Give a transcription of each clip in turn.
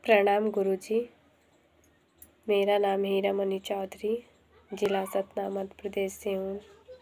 प्रणाम गुरुजी। मेरा नाम हीरामणि चौधरी, ज़िला सतना, मध्य प्रदेश से हूँ।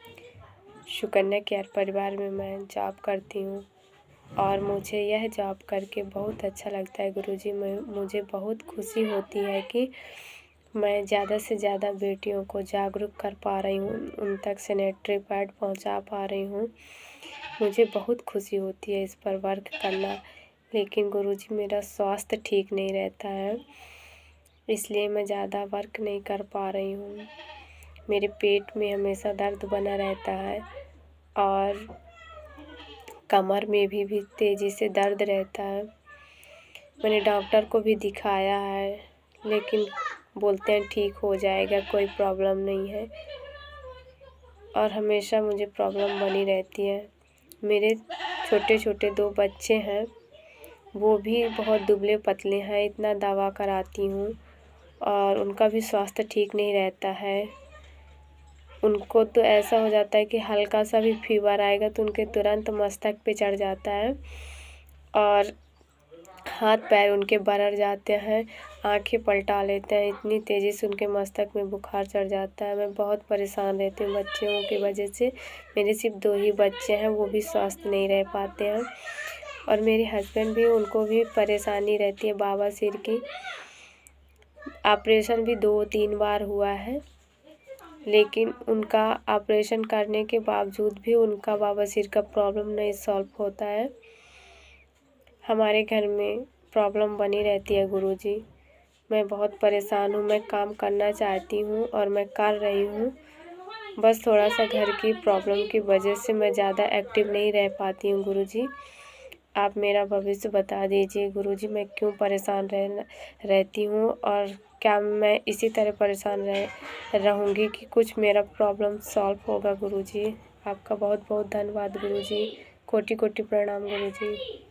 सुकन्या केयर परिवार में मैं जॉब करती हूँ और मुझे यह जॉब करके बहुत अच्छा लगता है गुरुजी। मुझे बहुत खुशी होती है कि मैं ज़्यादा से ज़्यादा बेटियों को जागरूक कर पा रही हूँ, उन तक सैनिटरी पैड पहुँचा पा रही हूँ। मुझे बहुत खुशी होती है इस पर वर्क करना। लेकिन गुरुजी मेरा स्वास्थ्य ठीक नहीं रहता है, इसलिए मैं ज़्यादा वर्क नहीं कर पा रही हूँ। मेरे पेट में हमेशा दर्द बना रहता है और कमर में भी तेज़ी से दर्द रहता है। मैंने डॉक्टर को भी दिखाया है, लेकिन बोलते हैं ठीक हो जाएगा, कोई प्रॉब्लम नहीं है, और हमेशा मुझे प्रॉब्लम बनी रहती है। मेरे छोटे छोटे 2 बच्चे हैं, वो भी बहुत दुबले पतले हैं। इतना दवा कराती हूँ और उनका भी स्वास्थ्य ठीक नहीं रहता है। उनको तो ऐसा हो जाता है कि हल्का सा भी फीवर आएगा तो उनके तुरंत मस्तक पे चढ़ जाता है और हाथ पैर उनके बरड़ जाते हैं, आंखें पलटा लेते हैं। इतनी तेज़ी से उनके मस्तक में बुखार चढ़ जाता है। मैं बहुत परेशान रहती हूँ बच्चों की वजह से। मेरे सिर्फ 2 ही बच्चे हैं, वो भी स्वस्थ नहीं रह पाते हैं और मेरे हस्बैंड भी, उनको भी परेशानी रहती है बवासीर की। ऑपरेशन भी 2-3 बार हुआ है, लेकिन उनका ऑपरेशन करने के बावजूद भी उनका बवासीर का प्रॉब्लम नहीं सॉल्व होता है। हमारे घर में प्रॉब्लम बनी रहती है गुरुजी। मैं बहुत परेशान हूँ। मैं काम करना चाहती हूँ और मैं कर रही हूँ, बस थोड़ा सा घर की प्रॉब्लम की वजह से मैं ज़्यादा एक्टिव नहीं रह पाती हूँ गुरुजी। आप मेरा भविष्य बता दीजिए गुरुजी, मैं क्यों परेशान रहती हूँ और क्या मैं इसी तरह परेशान रहूँगी कि कुछ मेरा प्रॉब्लम सॉल्व होगा गुरुजी। आपका बहुत बहुत धन्यवाद गुरुजी। कोटि कोटि प्रणाम गुरुजी।